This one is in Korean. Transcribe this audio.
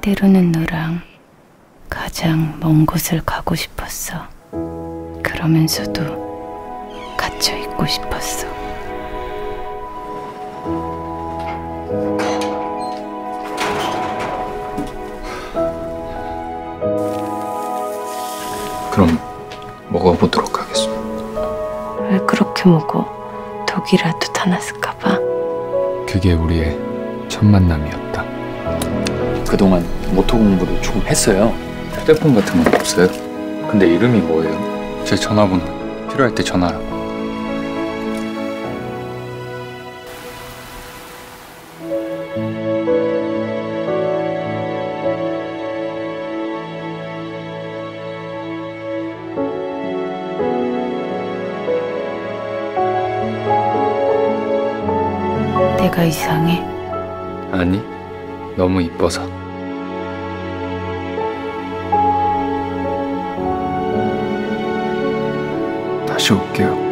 때로는 너랑 가장 먼 곳을 가고 싶었어. 그러면서도 갇혀 있고 싶었어. 그럼 먹어보도록 하겠습니다. 왜 그렇게 먹어? 독이라도 다 났을까봐? 그게 우리의 첫 만남이었다. 그동안 모토 공부를 조금 했어요. 휴대폰 같은 건 없어요? 근데 이름이 뭐예요? 제 전화번호 필요할 때 전화하라고. 내가 이상해? 아니, 너무 이뻐서. 다시 올게요.